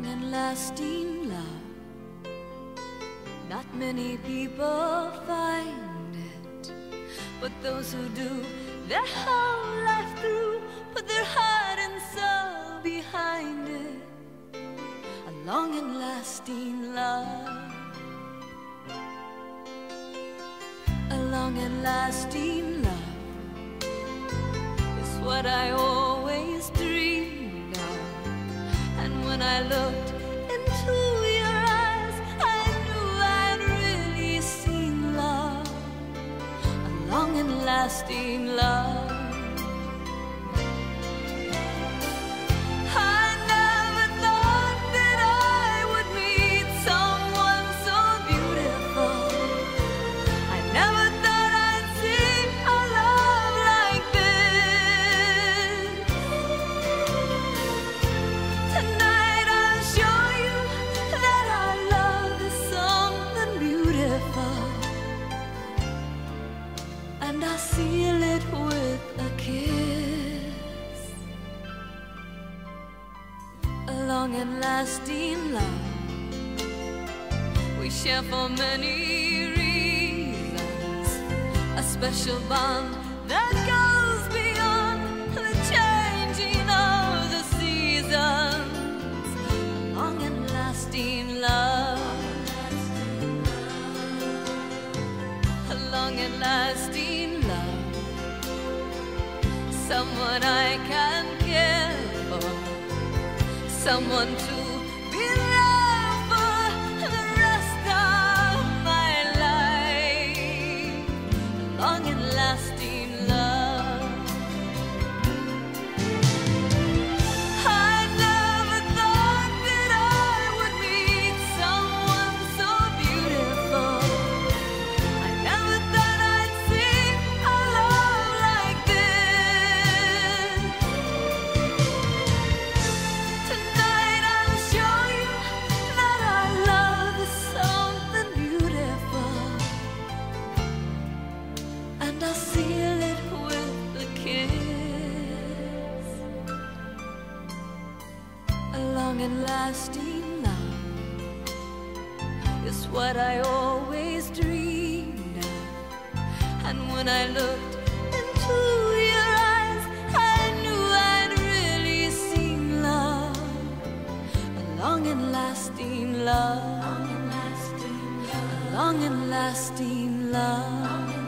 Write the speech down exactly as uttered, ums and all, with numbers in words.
long and lasting love. Not many people find it, but those who do, their whole life through, put their heart and soul behind it. A long and lasting love. A long and lasting love is what I always dreamed of. And when I looked into your eyes, I knew I'd really seen love. A long and lasting love. And I'll seal it with a kiss. A long and lasting love we share for many reasons. A special bond that goes beyond the changing of the seasons. A long and lasting love. A long and lasting love, someone I can care for, someone to be loved for the rest of my life. A long and lasting love. I'll seal it with a kiss. A long and lasting love is what I always dreamed of. And when I looked into your eyes, I knew I'd really seen love. A long and lasting love. A long and lasting love.